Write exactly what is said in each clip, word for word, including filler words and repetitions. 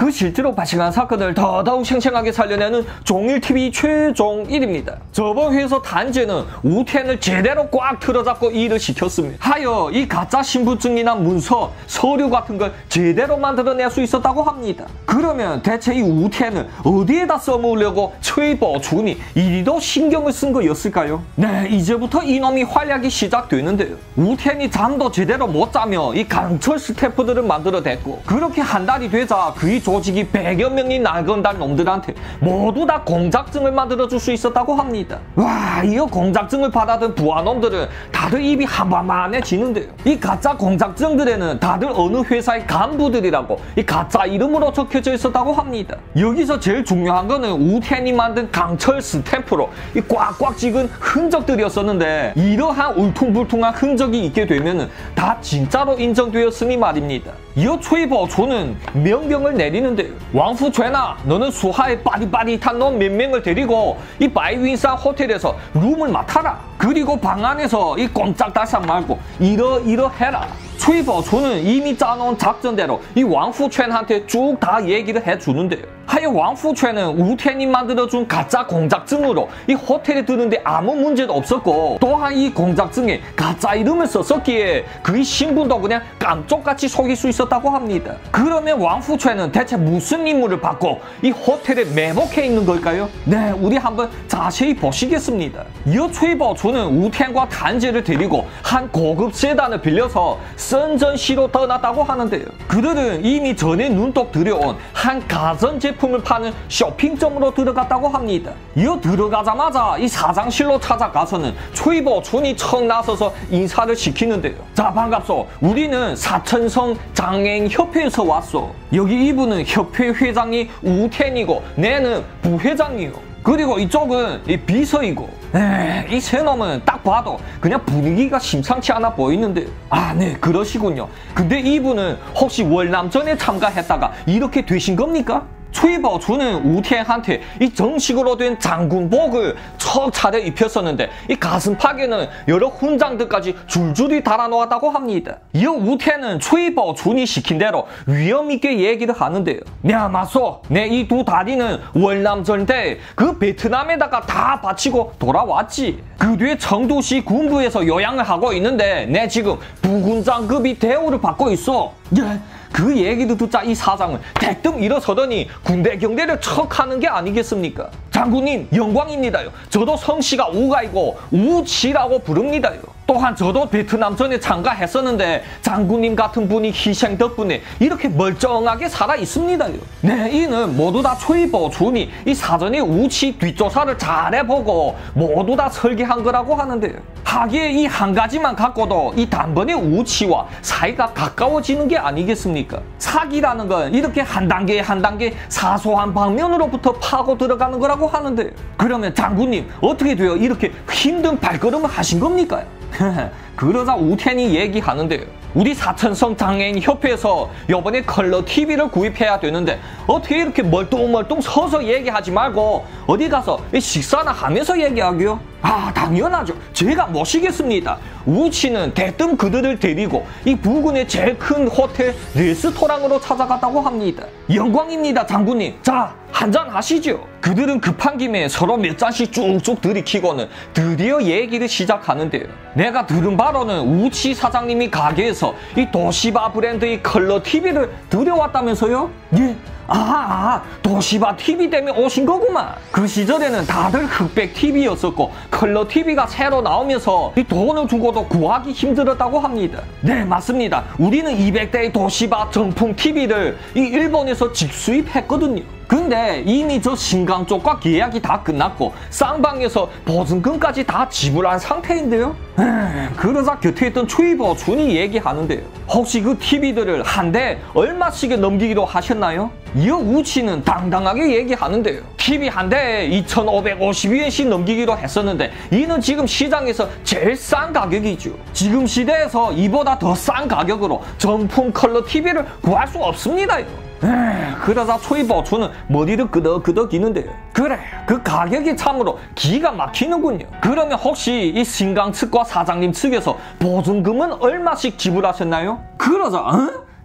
그 실제로 발생한 사건을 더더욱 생생하게 살려내는 종일티비 최종 일입니다. 저번 회에서 단체는 우텐을 제대로 꽉 틀어잡고 일을 시켰습니다. 하여 이 가짜 신분증이나 문서, 서류 같은 걸 제대로 만들어낼 수 있었다고 합니다. 그러면 대체 이 우텐을 어디에다 써먹으려고 최보준이 이리도 신경을 쓴 거였을까요? 네, 이제부터 이놈이 활약이 시작되는데요. 우텐이 잠도 제대로 못 자며 이 강철 스태프들을 만들어냈고, 그렇게 한 달이 되자 그의 조직이 백여 명이 나건달 놈들한테 모두 다 공작증을 만들어줄 수 있었다고 합니다. 와, 이 공작증을 받아든 부하놈들은 다들 입이 한밤만해지는데요. 이 가짜 공작증들에는 다들 어느 회사의 간부들이라고 이 가짜 이름으로 적혀져 있었다고 합니다. 여기서 제일 중요한 거는 우텐이 만든 강철 스탬프로 이 꽉꽉 찍은 흔적들이었었는데, 이러한 울퉁불퉁한 흔적이 있게 되면은 다 진짜로 인정되었으니 말입니다. 이어 최보준은 명령을 내리는데요. 왕푸최나, 너는 수하에 빠릿빠릿한 놈 몇 명을 데리고 이 바이윈산 호텔에서 룸을 맡아라. 그리고 방 안에서 이 꼼짝달싹 말고 이러이러 해라. 최보준은 이미 짜놓은 작전대로 이 왕푸첸한테 쭉 다 얘기를 해주는데요. 하여 왕푸첸은 우텐이 만들어준 가짜 공작증으로 이 호텔에 드는데 아무 문제도 없었고, 또한 이 공작증에 가짜 이름을 썼었기에 그의 신분도 그냥 깜쪽같이 속일 수 있었다고 합니다. 그러면 왕푸첸은 대체 무슨 임무를 받고 이 호텔에 매복해 있는 걸까요? 네, 우리 한번 자세히 보시겠습니다. 이어 최보준은 우텐과 단제를 데리고 한 고급 세단을 빌려서 선전시로 떠났다고 하는데요. 그들은 이미 전에 눈독 들여온 한 가전제품을 파는 쇼핑점으로 들어갔다고 합니다. 이어 들어가자마자 이 사장실로 찾아가서는 최보준이 척 나서서 인사를 시키는데요. 자, 반갑소. 우리는 사천성 장애인협회에서 왔소. 여기 이분은 협회 회장이 우텐이고 내는 부회장이요. 그리고 이쪽은 이 비서이고, 이 세 놈은 딱 봐도 그냥 분위기가 심상치 않아 보이는데, 아, 네, 그러시군요. 근데 이분은 혹시 월남전에 참가했다가 이렇게 되신 겁니까? 최보준은 우텐한테 이 정식으로 된 장군복을 척 차려 입혔었는데, 이 가슴팍에는 여러 훈장들까지 줄줄이 달아놓았다고 합니다. 이어 우텐은 최보준이 시킨 대로 위험있게 얘기를 하는데요. 네, 맞소. 내 이 두 다리는 월남전 때 그 베트남에다가 다 바치고 돌아왔지. 그 뒤에 청두시 군부에서 요양을 하고 있는데 내 지금 부군장급이 대우를 받고 있어. 예. 그 얘기를 듣자 이 사장은 대뜸 일어서더니 군대 경례를 척 하는 게 아니겠습니까? 장군님, 영광입니다요. 저도 성씨가 우가이고 우치라고 부릅니다요. 또한 저도 베트남전에 참가했었는데 장군님 같은 분이 희생 덕분에 이렇게 멀쩡하게 살아 있습니다요. 네, 이는 모두 다 최보준이 이 사전에 우치 뒷조사를 잘해보고 모두 다 설계한 거라고 하는데요. 하기에 이 한 가지만 갖고도 이 단번에 우치와 사이가 가까워지는 게 아니겠습니까? 사기라는 건 이렇게 한 단계 한 단계 사소한 방면으로부터 파고 들어가는 거라고 하는데요. 그러면 장군님, 어떻게 되어 이렇게 힘든 발걸음을 하신 겁니까? 그러자 우텐이 얘기하는데요. 우리 사천성 장애인협회에서 이번에 컬러 티비를 구입해야 되는데 어떻게 이렇게 멀뚱멀뚱 서서 얘기하지 말고 어디 가서 식사나 하면서 얘기하기요? 아, 당연하죠. 제가 모시겠습니다. 우치는 대뜸 그들을 데리고 이 부근의 제일 큰 호텔 레스토랑으로 찾아갔다고 합니다. 영광입니다, 장군님. 자, 한잔 하시죠. 그들은 급한 김에 서로 몇 잔씩 쭉쭉 들이키고는 드디어 얘기를 시작하는데요. 내가 들은 바로는 우치 사장님이 가게에서 이 도시바 브랜드의 컬러 티비를 들여왔다면서요? 예. 아, 아, 도시바 티비 때문에 오신 거구만. 그 시절에는 다들 흑백 티비였었고 컬러 티비가 새로 나오면서 이 돈을 주고도 구하기 힘들었다고 합니다. 네, 맞습니다. 우리는 이백 대의 도시바 정품 티비를 이 일본에서 직수입했거든요. 근데 이미 저 신강 쪽과 계약이 다 끝났고 쌍방에서 보증금까지 다 지불한 상태인데요. 에이, 그러자 곁에 있던 최보준이 얘기하는데요. 혹시 그 티비들을 한 대 얼마씩에 넘기기로 하셨나요? 이어 우치는 당당하게 얘기하는데요. 티비 한 대에 이천오백오십 위엔씩 넘기기로 했었는데 이는 지금 시장에서 제일 싼 가격이죠. 지금 시대에서 이보다 더 싼 가격으로 정품 컬러 티비를 구할 수 없습니다요. 에이, 그러자 최보준은 머리를 끄덕끄덕이는데요. 그래, 그 가격이 참으로 기가 막히는군요. 그러면 혹시 이 신강 측과 사장님 측에서 보증금은 얼마씩 지불하셨나요? 그러자 어?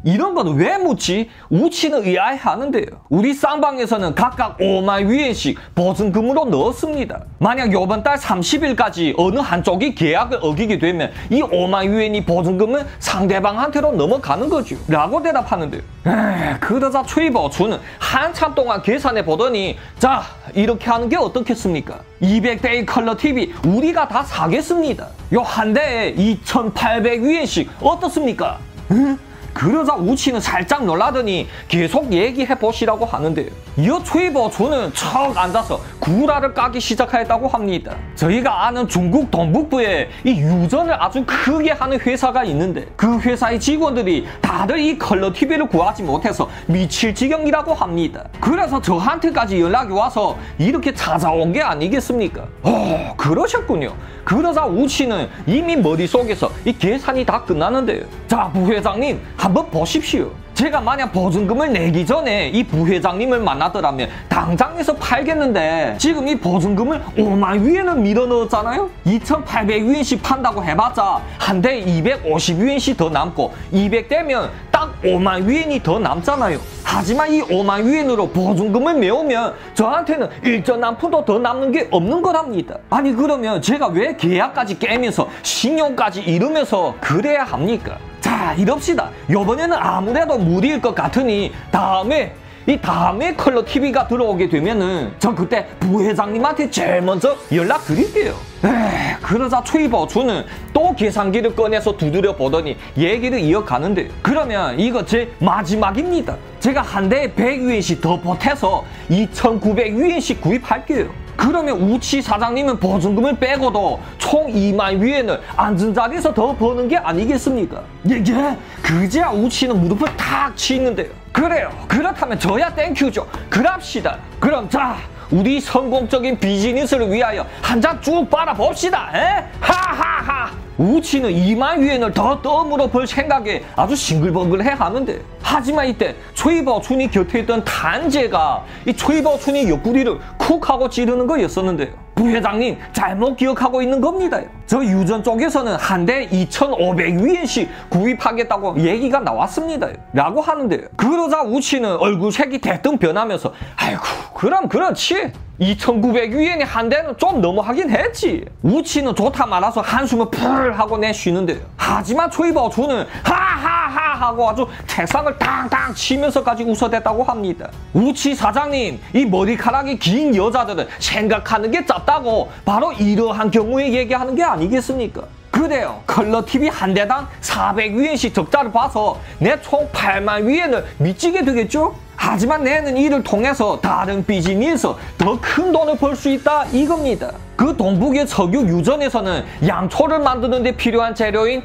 이런 건 왜 묻지? 우치는 의아해하는데요. 우리 쌍방에서는 각각 오만 위엔씩 보증금으로 넣었습니다. 만약 이번 달 삼십 일까지 어느 한쪽이 계약을 어기게 되면 이 오만 위엔이 보증금은 상대방한테로 넘어가는 거죠. 라고 대답하는데요. 에이, 그러자 최이버추는 한참 동안 계산해 보더니 자, 이렇게 하는 게 어떻겠습니까? 이백 대의 컬러 티비 우리가 다 사겠습니다. 요 한 대에 이천팔백 위엔씩 어떻습니까? 응? 그러자 우치는 살짝 놀라더니 계속 얘기해 보시라고 하는데요. 이어 최이버추는 척 앉아서 구라를 까기 시작했다고 합니다. 저희가 아는 중국 동북부에 이 유전을 아주 크게 하는 회사가 있는데 그 회사의 직원들이 다들 이 컬러 티비를 구하지 못해서 미칠 지경이라고 합니다. 그래서 저한테까지 연락이 와서 이렇게 찾아온 게 아니겠습니까? 어, 그러셨군요. 그러자 우치는 이미 머릿속에서 이 계산이 다 끝나는데요. 자, 부회장님 한번 보십시오. 제가 만약 보증금을 내기 전에 이 부회장님을 만나더라면 당장에서 팔겠는데 지금 이 보증금을 오만 위엔을 밀어 넣었잖아요? 이천팔백 위엔씩 판다고 해봤자 한 대에 이백오십 위엔씩 더 남고 이백 대면 딱 오만 위엔이 더 남잖아요. 하지만 이 오만 위엔으로 보증금을 메우면 저한테는 일전 한 푼도 더 남는 게 없는 거랍니다. 아니 그러면 제가 왜 계약까지 깨면서 신용까지 잃으면서 그래야 합니까? 자, 이럽시다. 이번에는 아무래도 무리일 것 같으니 다음에 이 다음에 컬러 티비가 들어오게 되면은 저 그때 부회장님한테 제일 먼저 연락드릴게요. 에이, 그러자 최이버추는 또 계산기를 꺼내서 두드려 보더니 얘기를 이어가는데 그러면 이거 제 마지막입니다. 제가 한 대에 백 위엔씩 더 보태서 이천구백 위엔씩 구입할게요. 그러면 우치 사장님은 보증금을 빼고도 총 이만 위엔을 앉은 자리에서 더 버는 게 아니겠습니까? 예, 예. 그제야 우치는 무릎을 탁 치는데요. 그래요. 그렇다면 저야 땡큐죠. 그럽시다. 그럼 자, 우리 성공적인 비즈니스를 위하여 한 잔 쭉 빨아봅시다. 에? 하하하. 우치는 이만 위엔을 더 덤으로 벌 생각에 아주 싱글벙글해 하는데 하지만 이때 최이버춘이 곁에 있던 단재가 이 최이버춘이 옆구리를 쿡 하고 찌르는 거였었는데요. 부회장님 잘못 기억하고 있는 겁니다. 저 유전 쪽에서는 한 대에 이천오백 위엔씩 구입하겠다고 얘기가 나왔습니다. 라고 하는데요. 그러자 우치는 얼굴색이 대뜸 변하면서 아이고 그럼 그렇지. 이천구백 위엔이 한 대는 좀 너무하긴 했지. 우치는 좋다 말아서 한숨을 풀 하고 내쉬는데요. 하지만 최이버추는 하하하 하고 아주 책상을 탕탕 치면서까지 웃어댔다고 합니다. 우치 사장님, 이 머리카락이 긴 여자들은 생각하는 게 짧다고 바로 이러한 경우에 얘기하는 게 아니겠습니까? 그래요. 컬러 티비 한 대당 사백 위엔씩 적자를 봐서 내 총 팔만 위엔을 미치게 되겠죠? 하지만 내는 이를 통해서 다른 비즈니스에서 더 큰 돈을 벌 수 있다 이겁니다. 그 동북의 석유 유전에서는 양초를 만드는 데 필요한 재료인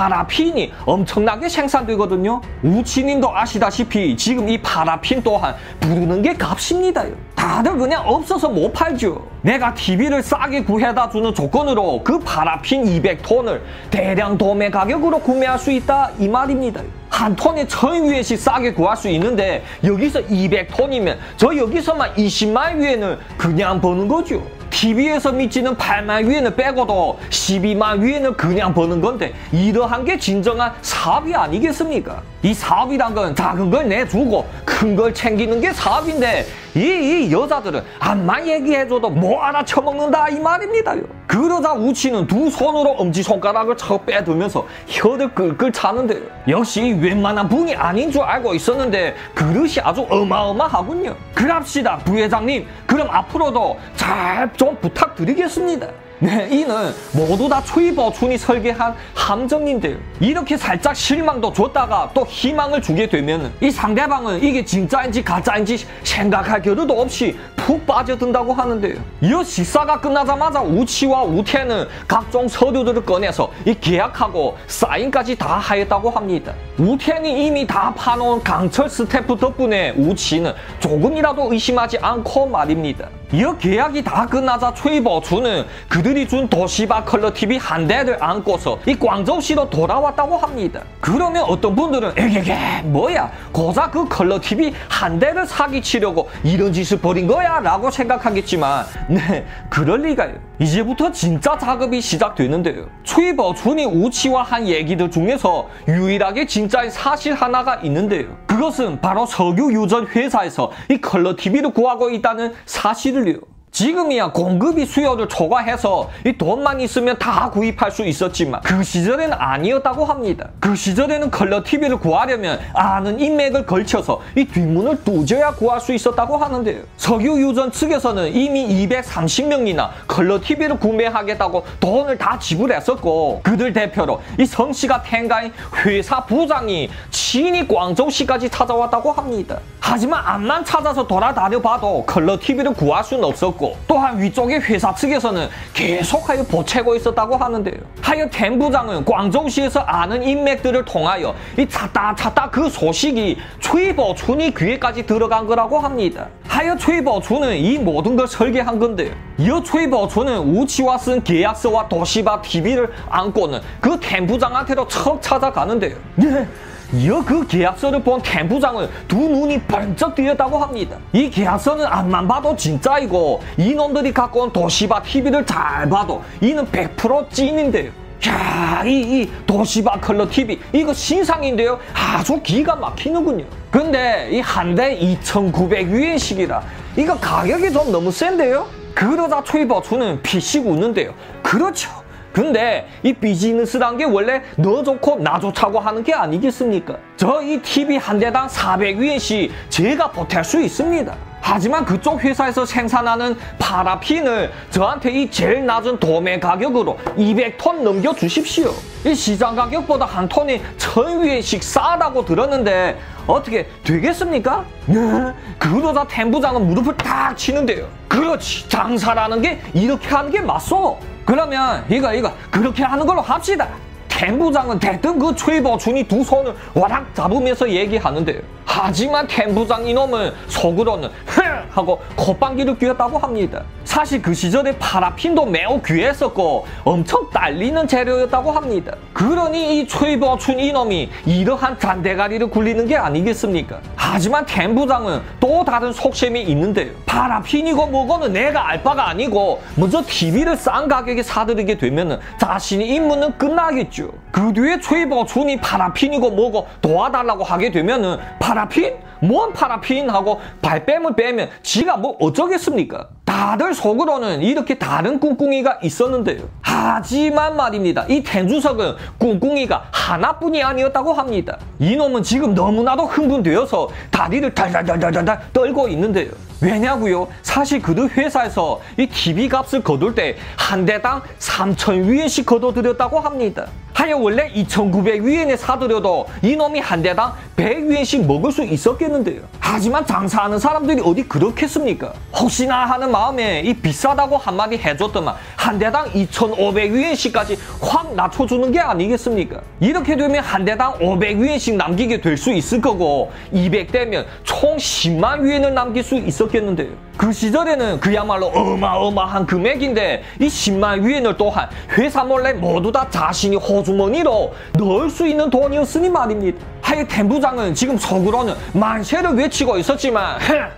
파라핀이 엄청나게 생산되거든요. 우치님도 아시다시피 지금 이 파라핀 또한 부르는 게 값입니다. 다들 그냥 없어서 못 팔죠. 내가 티비를 싸게 구해다 주는 조건으로 그 파라핀 이백 톤을 대량 도매 가격으로 구매할 수 있다 이 말입니다. 한 톤에 천 위엔씩 싸게 구할 수 있는데 여기서 이백 톤이면 저 여기서만 이십만 위엔을 그냥 버는 거죠. 티비에서 미치는 팔만 위엔을 빼고도 십이만 위엔을 그냥 버는 건데 이러한 게 진정한 사업이 아니겠습니까? 이 사업이란 건 작은 걸 내주고 큰 걸 챙기는 게 사업인데 이, 이 여자들은 암만 얘기해줘도 뭐 알아쳐먹는다 이 말입니다요. 그러자 우치는 두 손으로 엄지손가락을 척 빼들면서 혀를 끌끌 차는데요. 역시 웬만한 분이 아닌 줄 알고 있었는데 그릇이 아주 어마어마하군요. 그럽시다 부회장님. 그럼 앞으로도 잘 좀 부탁드리겠습니다. 네, 이는 모두 다 최이버춘이 설계한 함정인데요. 이렇게 살짝 실망도 줬다가 또 희망을 주게 되면 이 상대방은 이게 진짜인지 가짜인지 생각할 겨를도 없이 푹 빠져든다고 하는데요. 이 식사가 끝나자마자 우치와 우태는 각종 서류들을 꺼내서 이 계약하고 사인까지 다 하였다고 합니다. 우태는 이미 다 파놓은 강철 스태프 덕분에 우치는 조금이라도 의심하지 않고 말입니다. 이 계약이 다 끝나자 최이버춘은 그들이 준 도시바 컬러 티비 한 대를 안고서 이 광저우시로 돌아왔다고 합니다. 그러면 어떤 분들은 에게게 뭐야 고작 그 컬러 티비 한 대를 사기치려고 이런 짓을 벌인 거야? 뭐야 라고 생각하겠지만 네, 그럴 리가요. 이제부터 진짜 작업이 시작되는데요. 최보춘이 우치와 한 얘기들 중에서 유일하게 진짜인 사실 하나가 있는데요. 그것은 바로 석유 유전 회사에서 이 컬러 티비를 구하고 있다는 사실을요. 지금이야 공급이 수요를 초과해서 이 돈만 있으면 다 구입할 수 있었지만 그 시절에는 아니었다고 합니다. 그 시절에는 컬러 티비를 구하려면 아는 인맥을 걸쳐서 이 뒷문을 두져야 구할 수 있었다고 하는데요. 석유 유전 측에서는 이미 이백삼십 명이나 컬러 티비를 구매하겠다고 돈을 다 지불했었고 그들 대표로 이 성씨가 텐가인 회사 부장이 친히 광저우시까지 찾아왔다고 합니다. 하지만 암만 찾아서 돌아다녀봐도 컬러 티비를 구할 수는 없었고 또한 위쪽의 회사 측에서는 계속하여 보채고 있었다고 하는데요. 하여 텐 부장은 광저우시에서 아는 인맥들을 통하여 이 찾다 찾다 그 소식이 최보춘이 귀에까지 들어간 거라고 합니다. 하여 최보춘은 이 모든 걸 설계한 건데요. 이어 최보춘은 우치와 쓴 계약서와 도시바 티비를 안고는 그 텐 부장한테로 척 찾아가는데요. 네. 이어 그 계약서를 본 텐 부장은 두 눈이 번쩍 뜨였다고 합니다. 이 계약서는 앞만 봐도 진짜이고 이놈들이 갖고 온 도시바 티비를 잘 봐도 이는 백 퍼센트 찐인데요. 야, 이, 이 도시바 컬러 티비 이거 신상인데요. 아주 기가 막히는군요. 근데 이 한 대 이천구백 위엔씩이라 이거 가격이 좀 너무 센데요. 그러자 최보춘은 피식 웃는데요. 그렇죠. 근데 이 비즈니스란 게 원래 너 좋고 나 좋다고 하는 게 아니겠습니까? 저 이 티비 한 대당 사백 위엔씩 제가 보탤 수 있습니다. 하지만 그쪽 회사에서 생산하는 파라핀을 저한테 이 제일 낮은 도매 가격으로 이백 톤 넘겨주십시오. 이 시장 가격보다 한 톤이 천 위엔씩 싸다고 들었는데 어떻게 되겠습니까? 네. 그러자 텐 부장은 무릎을 탁 치는데요. 그렇지, 장사라는 게 이렇게 하는 게 맞소. 그러면 이거 이거 그렇게 하는 걸로 합시다. 텐 부장은 대뜸 그 최보춘이 두 손을 와락 잡으면서 얘기하는데요. 하지만 텐 부장 이놈은 속으로는 흥 하고 콧방귀를 뀌었다고 합니다. 사실 그 시절에 파라핀도 매우 귀했었고 엄청 딸리는 재료였다고 합니다. 그러니 이 최보춘 이놈이 이러한 잔대가리를 굴리는 게 아니겠습니까? 하지만 텐 부장은 또 다른 속셈이 있는데요. 파라핀이고 뭐고는 내가 알 바가 아니고 먼저 티비를 싼 가격에 사들이게 되면 자신이 임무는 끝나겠죠. 그 뒤에 최보춘이 파라핀이고 뭐고 도와달라고 하게 되면은 파라핀? 뭔 파라핀? 하고 발뺌을 빼면 지가 뭐 어쩌겠습니까? 다들 속으로는 이렇게 다른 꿍꿍이가 있었는데요. 하지만 말입니다. 이 텐주석은 꿍꿍이가 하나뿐이 아니었다고 합니다. 이놈은 지금 너무나도 흥분되어서 다리를 달달달달달 떨고 있는데요. 왜냐고요? 사실 그들 회사에서 이 티비 값을 거둘 때 한 대당 삼천 위엔씩 거둬들였다고 합니다. 하여 원래 이천구백 위엔에 사들여도 이놈이 한 대당 백 위엔씩 먹을 수 있었겠는데요. 하지만 장사하는 사람들이 어디 그렇겠습니까? 혹시나 하는 마음에 이 비싸다고 한마디 해줬더만 한 대당 이천오백 위엔씩까지 확 낮춰주는 게 아니겠습니까? 이렇게 되면 한 대당 오백 위엔씩 남기게 될 수 있을 거고 이백 대면 총 십만 위엔을 남길 수 있었겠는데요. 그 시절에는 그야말로 어마어마한 금액인데 이 십만 위엔을 또한 회사 몰래 모두 다 자신이 호주머니로 넣을 수 있는 돈이었으니 말입니다. 하여 텐 부장은 지금 속으로는 만세를 외치고 있었지만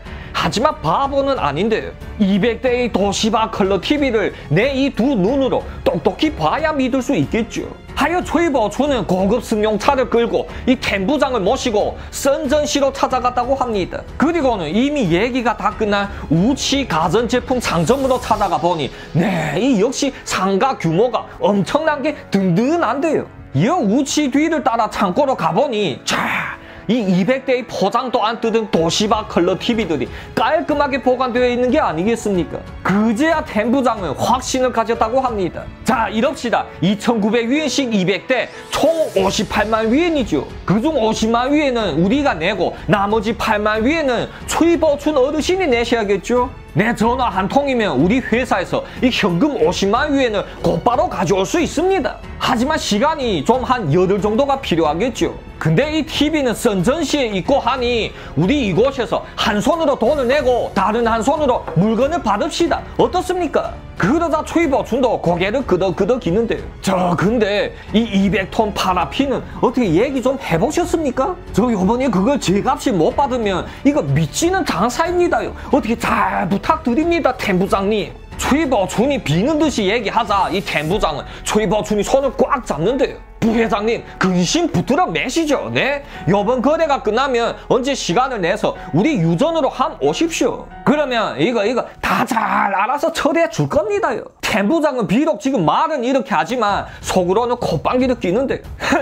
하지만 바보는 아닌데요. 이백 대의 도시바 컬러 티비를 내 이 두 눈으로 똑똑히 봐야 믿을 수 있겠죠. 하여 최보춘은 고급 승용차를 끌고 이 텐 부장을 모시고 선전시로 찾아갔다고 합니다. 그리고는 이미 얘기가 다 끝난 우치 가전제품 상점으로 찾아가 보니 네, 이 역시 상가 규모가 엄청난 게 든든한데요. 이어 우치 뒤를 따라 창고로 가보니 자, 이 이백 대의 포장도 안 뜯은 도시바 컬러 티비들이 깔끔하게 보관되어 있는 게 아니겠습니까? 그제야 텐 부장은 확신을 가졌다고 합니다. 자, 이럽시다. 이천구백 위엔씩 이백 대 총 오십팔만 위엔이죠. 그중 오십만 위엔은 우리가 내고 나머지 팔만 위엔은 최보춘 어르신이 내셔야겠죠. 내 전화 한 통이면 우리 회사에서 이 현금 오십만 위엔을 곧바로 가져올 수 있습니다. 하지만 시간이 좀 한 열흘 정도가 필요하겠죠. 근데 이 티비는 선전시에 있고 하니 우리 이곳에서 한 손으로 돈을 내고 다른 한 손으로 물건을 받읍시다. 어떻습니까? 그러자 최보춘도 고개를 끄덕끄덕 기는데요. 저 근데 이 이백 톤 파라핀은 어떻게 얘기 좀 해보셨습니까? 저 요번에 그걸 제값이 못 받으면 이거 미치는 장사입니다요. 어떻게 잘 부탁드립니다, 템부장님. 최보춘이 비는 듯이 얘기하자 이 템부장은 최보춘이 손을 꽉 잡는데요. 부회장님, 근심 붙들어 매시죠. 네? 요번 거래가 끝나면 언제 시간을 내서 우리 유전으로 함 오십시오. 그러면 이거 이거 다 잘 알아서 처리해 줄 겁니다요. 템부장은 비록 지금 말은 이렇게 하지만 속으로는 콧방귀를 끼는데요.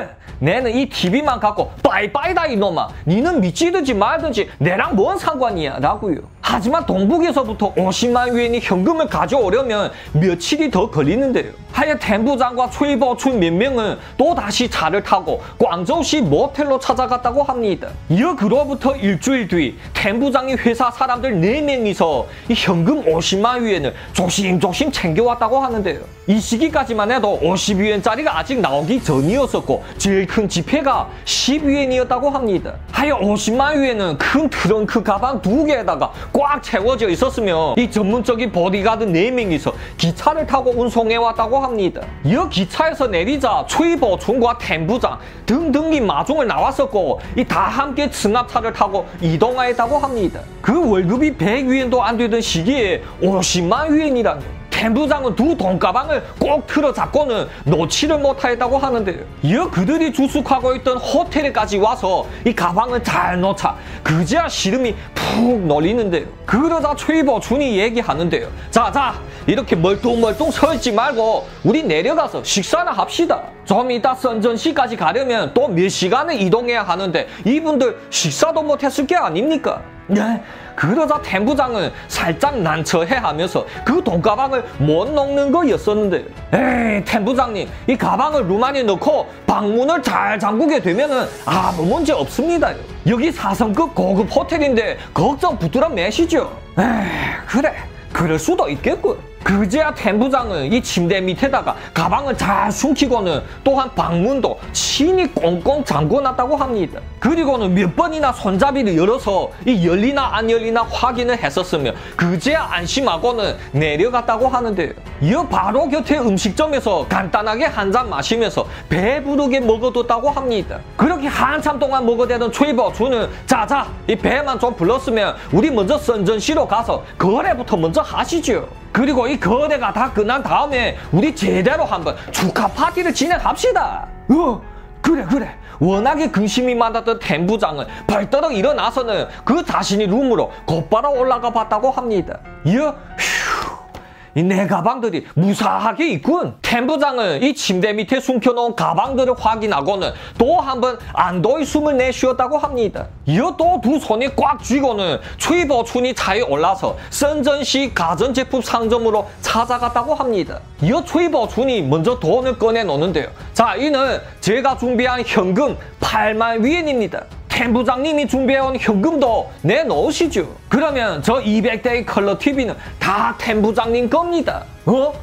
내는 이 티비만 갖고 빠이빠이다 이놈아. 니는 미치든지 말든지 내랑 뭔 상관이야 라고요. 하지만 동북에서부터 오십만 위엔이 현금을 가져오려면 며칠이 더 걸리는데요. 하여 템부장과 최보춘 몇 명은 또다시 차를 타고 광저우시 모텔로 찾아갔다고 합니다. 이어 그로부터 일주일 뒤 템부장이 회사 사람들 네 명이서 이 현금 오십만 위엔을 조심조심 챙겨왔다고 하는데요. 이 시기까지만 해도 오십 위엔짜리가 아직 나오기 전이었었고 제일 큰 지폐가 십 위엔이었다고 합니다. 하여 오십만 위엔은 큰 트렁크 가방 두 개에다가 꽉 채워져 있었으며 이 전문적인 보디가드 네 명이서 기차를 타고 운송해왔다고 합니다. 이어 기차에서 내리자 최보춘과 템부장 등등이 마중을 나왔었고 이 다 함께 승합차를 타고 이동하였다고 합니다. 그 월급이 백 위엔도 안 되던 시기에 오십만 위엔이라뇨. 템부장은 두 돈가방을 꼭 틀어잡고는 놓지를 못하였다고 하는데요. 이어 그들이 주숙하고 있던 호텔에까지 와서 이 가방을 잘 놓자 그제야 시름이 푹 놀리는데요. 그러자 최보춘이 얘기하는데요. 자자 이렇게 멀뚱멀뚱 서 있지 말고 우리 내려가서 식사나 합시다. 좀 이따 선전시까지 가려면 또 몇 시간을 이동해야 하는데 이분들 식사도 못했을 게 아닙니까? 네. 그러자 템부장은 살짝 난처해하면서 그 돈가방을 못 놓는 거였었는데 에이 템부장님 이 가방을 룸 안에 넣고 방문을 잘 잠그게 되면은 아무 문제 없습니다요. 여기 사 성급 고급 호텔인데 걱정 붙들어 매시죠. 에이 그래 그럴 수도 있겠군. 그제야 템부장은 이 침대 밑에다가 가방을 잘 숨기고는 또한 방문도 친히 꽁꽁 잠궈놨다고 합니다. 그리고는 몇 번이나 손잡이를 열어서 이 열리나 안 열리나 확인을 했었으며 그제야 안심하고는 내려갔다고 하는데요. 이어 바로 곁에 음식점에서 간단하게 한 잔 마시면서 배부르게 먹어뒀다고 합니다. 그렇게 한참 동안 먹어대던 최보춘은 자자 이 배만 좀 불렀으면 우리 먼저 선전시로 가서 거래부터 먼저 하시죠. 그리고 이 거래가 다 끝난 다음에 우리 제대로 한번 축하 파티를 진행합시다. 어, 그래 그래. 워낙에 근심이 많았던 템부장은 벌떡 일어나서는 그 자신이 룸으로 곧바로 올라가 봤다고 합니다. 이어 휴, 이 내 가방들이 무사하게 있군. 템부장은 이 침대 밑에 숨겨놓은 가방들을 확인하고는 또 한번 안도의 숨을 내쉬었다고 합니다. 이어 또 두 손이 꽉 쥐고는 최보춘이 차에 올라서 선전시 가전제품 상점으로 찾아갔다고 합니다. 이어 최보춘이 먼저 돈을 꺼내놓는데요. 자, 이는 제가 준비한 현금 팔만 위엔입니다. 템부장님이 준비해온 현금도 내놓으시죠. 그러면 저 이백 대의 컬러 티비는 다 템부장님 겁니다. 어?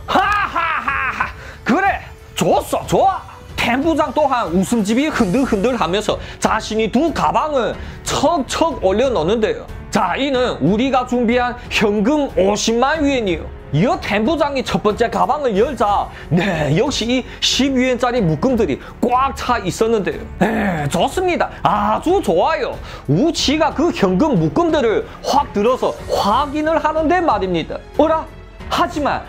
하하하하. 그래 좋소 좋아. 템부장 또한 웃음집이 흔들흔들하면서 자신이 두 가방을 척척 올려놓는데요. 자, 이는 우리가 준비한 현금 오십만 위엔이요. 이어 템부장이 첫 번째 가방을 열자 네 역시 이 십 위엔짜리 묶음들이 꽉 차 있었는데요. 네 좋습니다. 아주 좋아요. 우치가 그 현금 묶음들을 확 들어서 확인을 하는데 말입니다. 어라? 하지만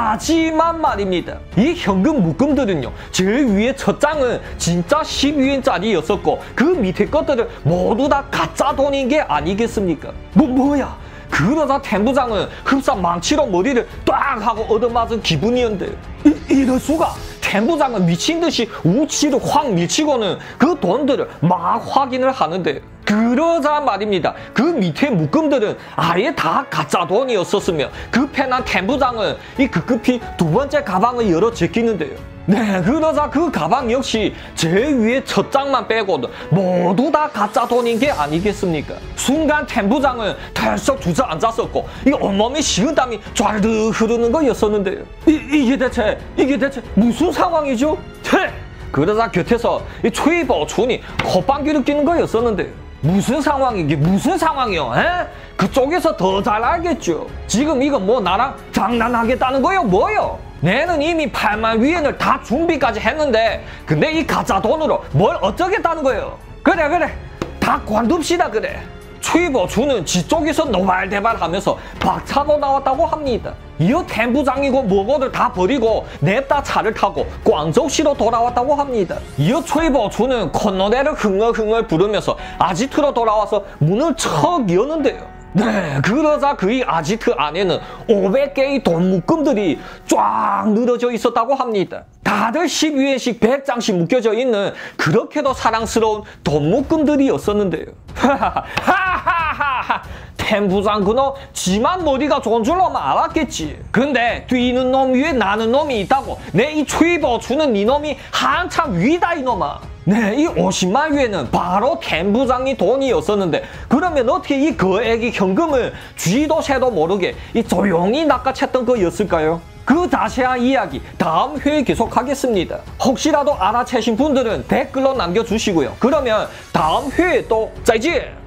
하지만 말입니다. 이 현금 묶음들은요 제일 위에 첫 장은 진짜 십 위엔짜리였었고 그 밑에 것들은 모두 다 가짜 돈인 게 아니겠습니까? 뭐 뭐야? 그러자 템부장은 흡사 망치로 머리를 딱 하고 얻어맞은 기분이었는데 이, 이럴 수가. 템부장은 미친듯이 우치를 확 밀치고는 그 돈들을 막 확인을 하는데 그러자 말입니다. 그 밑에 묶음들은 아예 다 가짜 돈이었었으며 급해난 템부장은 이 급급히 두 번째 가방을 열어 제끼는데요. 네, 그러자 그 가방 역시 제일 위에 첫 장만 빼고는 모두 다 가짜 돈인 게 아니겠습니까? 순간 템부장은 털썩 주저앉았었고 이 온몸에 식은땀이 쫙 흐르는 거였었는데요. 이, 이게 대체 이게 대체 무슨 상황이죠? 네, 그러자 곁에서 이 최보춘이 콧방귀를 뀌는 거였었는데 무슨 상황이게 무슨 상황이요? 에? 그쪽에서 더 잘 알겠죠. 지금 이거 뭐 나랑 장난하겠다는 거요 뭐요? 내는 이미 팔만 위엔을 다 준비까지 했는데 근데 이 가짜 돈으로 뭘 어쩌겠다는 거예요. 그래 그래 다 관둡시다 그래. 최보춘은 지쪽에서 노발대발하면서 박차도 나왔다고 합니다. 이어 템부장이고 뭐고를 다 버리고 냅다 차를 타고 광저우시로 돌아왔다고 합니다. 이어 최보춘은 콧노래를 흥얼흥얼 부르면서 아지트로 돌아와서 문을 척 여는데요. 네, 그러자 그의 아지트 안에는 오백 개의 돈 묶음들이 쫙 늘어져 있었다고 합니다. 다들 십 위엔씩 백 장씩 묶여져 있는 그렇게도 사랑스러운 돈 묶음들이었었는데요. 하하하하 템부장 그놈 지만 머리가 좋은 줄로만 알았겠지. 근데 뛰는 놈 위에 나는 놈이 있다고 내 이 최보춘은 이놈이 한참 위다 이놈아. 네, 이 오십만 위에는 바로 템부장이 돈이었었는데 그러면 어떻게 이 거액의 현금을 쥐도 새도 모르게 이 조용히 낚아챘던 거였을까요? 그 자세한 이야기 다음 회에 계속하겠습니다. 혹시라도 알아채신 분들은 댓글로 남겨주시고요. 그러면 다음 회에 또 짜이지!